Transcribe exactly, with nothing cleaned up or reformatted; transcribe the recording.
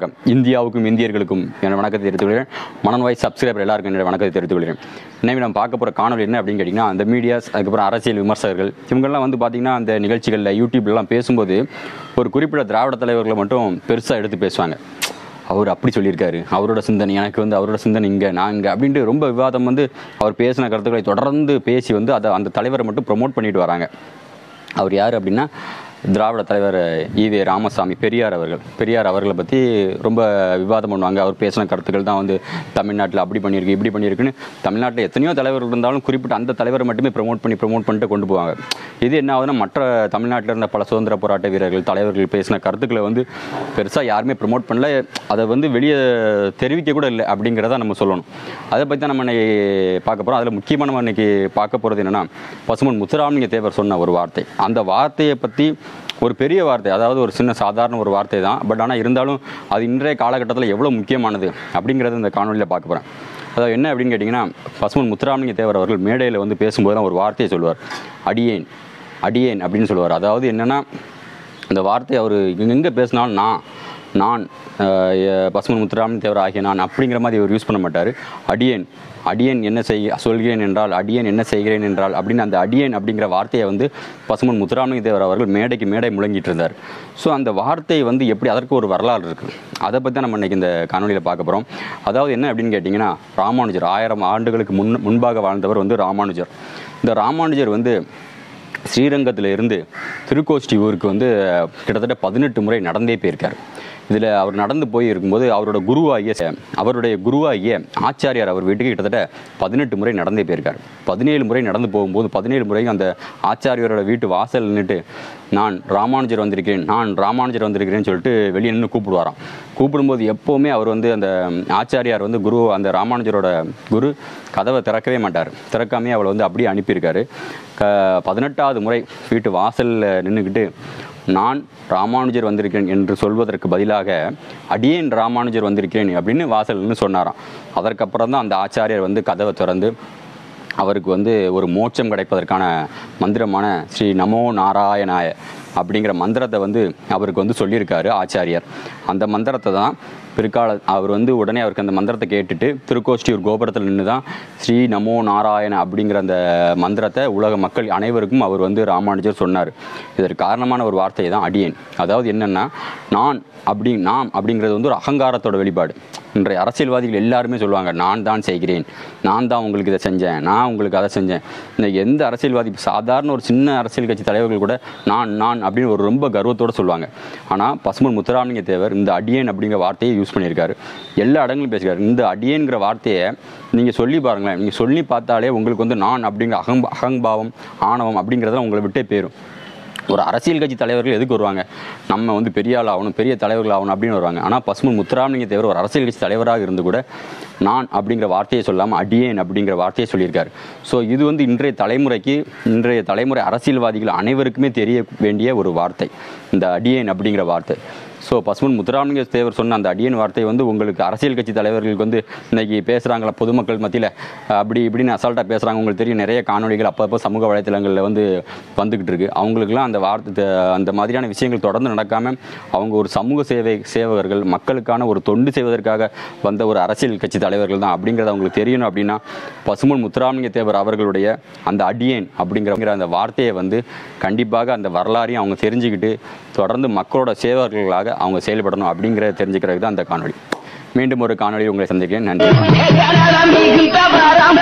வணக்கம். இந்தியாவுக்கும் இந்தியர்களுக்கும் என் வணக்கத்தை தெரிவித்துக் கொள்கிறேன். மனன்வாய் சப்ஸ்கிரைபர் எல்லாருக்கும் என்னோட வணக்கத்தை தெரிவித்துக் கொள்கிறேன். இன்னைக்கு நம்ம பார்க்க போகிற காணொலி என்ன அப்படின்னு கேட்டிங்கன்னா, அந்த மீடியாஸ், அதுக்கப்புறம் அரசியல் விமர்சகர்கள் இவங்கெல்லாம் வந்து பார்த்திங்கன்னா அந்த நிகழ்ச்சிகளில் யூடியூப்லாம் பேசும்போது ஒரு குறிப்பிட்ட திராவிட தலைவர்களை மட்டும் பெருசாக எடுத்து பேசுவாங்க. அவர் அப்படி சொல்லியிருக்காரு, அவரோட சிந்தனை எனக்கு வந்து அவரோட சிந்தனை இங்கே நான் இங்கே அப்படின்ட்டு ரொம்ப விவாதம் வந்து அவர் பேசின கருத்துக்களை தொடர்ந்து பேசி வந்து அதை அந்த தலைவரை மட்டும் ப்ரொமோட் பண்ணிட்டு வராங்க. அவர் யார் அப்படின்னா திராவிட தலைவர் ஈவே ராமசாமி பெரியார் அவர்கள். பெரியார் அவர்களை பற்றி ரொம்ப விவாதம் பண்ணுவாங்க. அவர் பேசின கருத்துக்கள் தான் வந்து தமிழ்நாட்டில் அப்படி பண்ணியிருக்கு இப்படி பண்ணியிருக்குன்னு. தமிழ்நாட்டில் எத்தனையோ தலைவர்கள் இருந்தாலும் குறிப்பிட்ட அந்த தலைவரை மட்டுமே ப்ரொமோட் பண்ணி ப்ரொமோட் பண்ணிட்டு கொண்டு போவாங்க. இது என்ன ஆகுதுன்னா, மற்ற தமிழ்நாட்டில் இருந்த பல சுதந்திர போராட்ட வீரர்கள் தலைவர்கள் பேசின கருத்துக்களை வந்து பெருசாக யாருமே ப்ரொமோட் பண்ணல, அதை வந்து வெளியே தெரிவிக்க கூட இல்லை அப்படிங்கிறத நம்ம சொல்லணும். அதை பற்றி தான் நம்ம இன்னைக்கு பார்க்க போகிறோம். அதில் முக்கியமாக நம்ம இன்னைக்கு பார்க்க போகிறது என்னென்னா, பசும்பொன் முத்துராமலிங்க தேவர் சொன்ன ஒரு வார்த்தை. அந்த வார்த்தையை பற்றி ஒரு பெரிய வார்த்தை, அதாவது ஒரு சின்ன சாதாரண ஒரு வார்த்தை தான், பட் ஆனால் இருந்தாலும் அது இன்றைய காலகட்டத்தில் எவ்வளோ முக்கியமானது அப்படிங்கிறது இந்த காணொலியில் பார்க்க போகிறேன். அதாவது என்ன அப்படின்னு கேட்டிங்கன்னா, பசும்பொன் முத்துராமலிங்க தேவர் அவர்கள் மேடையில் வந்து பேசும்போது தான் ஒரு வார்த்தையை சொல்லுவார், அடியேன் அடியேன் அப்படின்னு சொல்லுவார். அதாவது என்னென்னா, அந்த வார்த்தை அவர் எங்கே பேசினாலும் நான் நான் பசும்பொன் முத்துராமலிங்க தேவர் ஆகிய நான் அப்படிங்கிற மாதிரி அவர் யூஸ் பண்ண மாட்டார். அடியேன் அடியேன் என்ன செய்ய சொல்கிறேன் என்றால், அடியேன் என்ன செய்கிறேன் என்றால் அப்படின்னு அந்த அடியேன் அப்படிங்கிற வார்த்தையை வந்து பசும்பொன் முத்துராமலிங்க தேவர் அவர்கள் மேடைக்கு மேடை முழங்கிட்டு இருந்தார். ஸோ அந்த வார்த்தை வந்து எப்படி, அதற்கு ஒரு வரலாறு இருக்குது. அதை பற்றி தான் நம்ம இன்றைக்கி இந்த காணொலியில் பார்க்க போகிறோம். அதாவது என்ன அப்படின்னு கேட்டிங்கன்னா, ராமானுஜர் ஆயிரம் ஆண்டுகளுக்கு முன் முன்பாக வாழ்ந்தவர் வந்து ராமானுஜர். இந்த ராமானுஜர் வந்து ஸ்ரீரங்கத்தில் இருந்து திருக்கோஷ்டி ஊருக்கு வந்து கிட்டத்தட்ட பதினெட்டு முறை நடந்தே போயிருக்கார். இதில் அவர் நடந்து போய் இருக்கும்போது அவரோட குருவாகிய அவருடைய குருவாகிய ஆச்சாரியார் அவர் வீட்டுக்கு கிட்டத்தட்ட பதினெட்டு முறை நடந்தே போயிருக்கார். பதினேழு முறை நடந்து போகும்போது பதினேழு முறை அந்த ஆச்சாரியாரோட வீட்டு வாசல் நின்றுட்டு நான் ராமானுஜர் வந்திருக்கிறேன் நான் ராமானுஜர் வந்திருக்கிறேன்னு சொல்லிட்டு வெளியே நின்று கூப்பிடுவாராம். கூப்பிடும்போது எப்போவுமே அவர் வந்து அந்த ஆச்சாரியார் வந்து குரு அந்த ராமானுஜரோட குரு கதவை திறக்கவே மாட்டார். திறக்காமே அவளை வந்து அப்படியே அனுப்பியிருக்காரு. க பதினெட்டாவது முறை வீட்டு வாசலில் நின்றுக்கிட்டு நான் ராமானுஜர் வந்திருக்கிறேன் என்று சொல்வதற்கு பதிலாக அடியேன் ராமானுஜர் வந்திருக்கிறேன் அப்படின்னு வாசல்னு சொன்னாராம். அதற்கப்புறம் தான் அந்த ஆச்சாரியர் வந்து கதவை திறந்து அவருக்கு வந்து ஒரு மோட்சம் கிடைப்பதற்கான மந்திரமான ஸ்ரீ நமோ நாராயணாய அப்படிங்கிற மந்திரத்தை வந்து அவருக்கு வந்து சொல்லியிருக்காரு ஆச்சாரியார். அந்த மந்திரத்தை தான் பிற்கால அவர் வந்து உடனே அவருக்கு அந்த மந்திரத்தை கேட்டுட்டு திருக்கோஷ்டியூர் கோபுரத்தில் நின்று தான் ஸ்ரீ நமோ நாராயண அப்படிங்கிற அந்த மந்திரத்தை உலக மக்கள் அனைவருக்கும் அவர் வந்து ராமானுஜர் சொன்னார். இதற்கு காரணமான ஒரு வார்த்தை தான் அடியேன். அதாவது என்னென்னா, நான் அப்படி நாம் அப்படிங்கிறது வந்து ஒரு அகங்காரத்தோட வெளிப்பாடு. இன்றைய அரசியல்வாதிகள் எல்லாருமே சொல்லுவாங்க, நான் தான் செய்கிறேன், நான் தான் உங்களுக்கு இதை செஞ்சேன், நான் உங்களுக்கு அதை செஞ்சேன். இந்த எந்த அரசியல்வாதி, சாதாரண ஒரு சின்ன அரசியல் கட்சி தலைவர்கள் கூட நான் நான் அப்படின்னு ஒரு ரொம்ப கர்வத்தோடு சொல்லுவாங்க. ஆனால் பசும்பொன் முத்துராமலிங்க தேவர் இந்த அடியேன் அப்படிங்கிற வார்த்தையை யூஸ் பண்ணியிருக்காரு. எல்லா இடங்களும் பேசுகிறார். இந்த அடியேன்கிற வார்த்தையை நீங்கள் சொல்லி பாருங்களேன். நீங்கள் சொல்லி பார்த்தாலே உங்களுக்கு வந்து நான் அப்படிங்கிற அகம் அகம்பாவம் ஆணவம் அப்படிங்கிறதெல்லாம் உங்களை விட்டே போயிடும். ஒரு அரசியல் கட்சி தலைவர்கள் எதுக்கு வருவாங்க, நம்ம வந்து பெரிய ஆள் ஆகணும், பெரிய தலைவர்கள் ஆகணும் அப்படின்னு வருவாங்க. ஆனால் பசும்பொன் முத்துராமலிங்க தேவர் ஒரு அரசியல் கட்சி தலைவராக இருந்து கூட நான் அப்படிங்கிற வார்த்தையை சொல்லாமல் அடியேன் அப்படிங்கிற வார்த்தையை சொல்லியிருக்காரு. ஸோ இது வந்து இன்றைய தலைமுறைக்கு இன்றைய தலைமுறை அரசியல்வாதிகள் அனைவருக்குமே தெரிய வேண்டிய ஒரு வார்த்தை, இந்த அடியேன் அப்படிங்கிற வார்த்தை. ஸோ பசும்பொன் முத்துராமலிங்க தேவர் சொன்ன அந்த அடியேன் வார்த்தை வந்து உங்களுக்கு அரசியல் கட்சி தலைவர்களுக்கு வந்து இன்றைக்கி பேசுகிறாங்களா பொதுமக்கள் மத்தியில் அப்படி இப்படின்னு அசால்ட்டாக பேசுகிறாங்க. உங்களுக்கு தெரியும், நிறைய காணொலிகள் அப்பப்போ சமூக வலைத்தளங்களில் வந்து வந்துக்கிட்டு இருக்குது. அவங்களுக்குலாம் அந்த வார்த்தை அந்த மாதிரியான விஷயங்கள் தொடர்ந்து நடக்காமல் அவங்க ஒரு சமூக சேவை சேவகர்கள், மக்களுக்கான ஒரு தொண்டு செய்வதற்காக வந்த ஒரு அரசியல் கட்சி தலைவர்கள் தான் அப்படிங்கிறது அவங்களுக்கு தெரியணும். அப்படின்னா பசும்பொன் முத்துராமலிங்க தேவர் அவர்களுடைய அந்த அடியேன் அப்படிங்கிற அந்த வார்த்தையை வந்து கண்டிப்பாக அந்த வரலாறையும் அவங்க தெரிஞ்சுக்கிட்டு தொடர்ந்து மக்களோட சேவகர்களாக அவங்க செயல்படணும் அப்படிங்கிறத தெரிஞ்சுக்கிறதுக்கு தான் அந்த காணொலி. மீண்டும் ஒரு காணொலி உங்களை சந்திக்கிறேன். நன்றி.